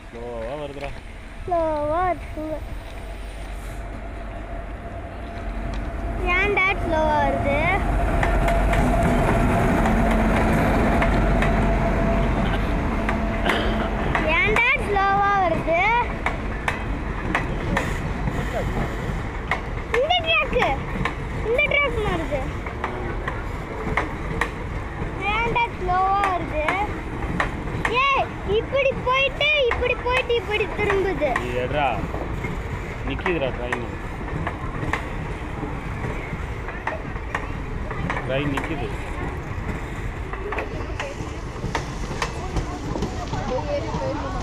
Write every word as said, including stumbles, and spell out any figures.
ஸ்லோவாக வருதுடா. ஸ்லோவாக இருக்கு. ஏன்டா ஸ்லோவாக வருது? ஏன்டா ஸ்லோவாக வருது? இந்த ட்ராக்கு இந்த ட்ராக் வருது. ஏன்டா ஸ்லோவாக வருது? ஏய், இப்படி போயிட்டு இப்படி போயிட்டு இப்படி திரும்புது. ஏடா நிற்கிதுடா ட்ரெயின். ட்ரெயின் நிற்கிது. ஏறி போயிடணும்.